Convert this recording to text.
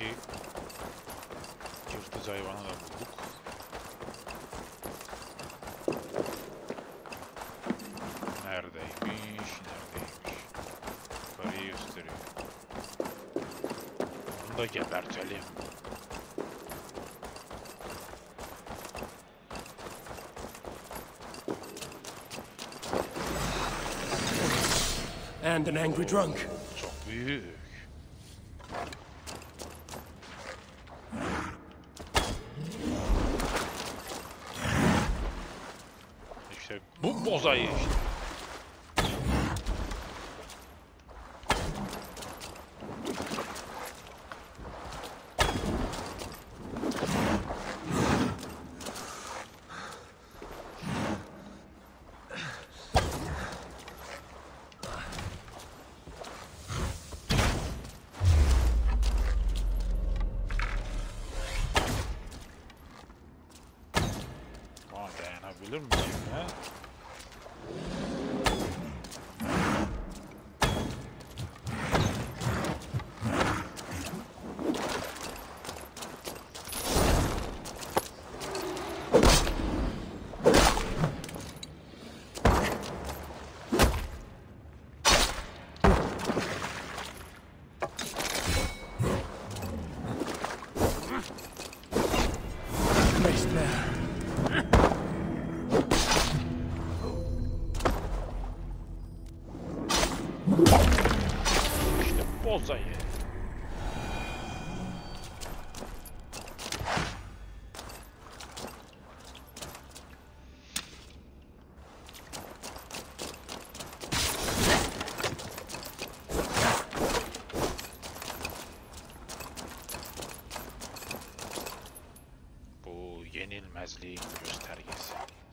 buradaki yırtıcı hayvanı da bulduk. Neredeymiş? Yukarıyı gösteriyor. Bunu da gebertelim. And an angry drunk. Çok büyük. İşte bu bozayı işte. Ama dayanabilir miyim ha? Christ there. İşte bozayı. Bu yenilmezliğin göstergesi.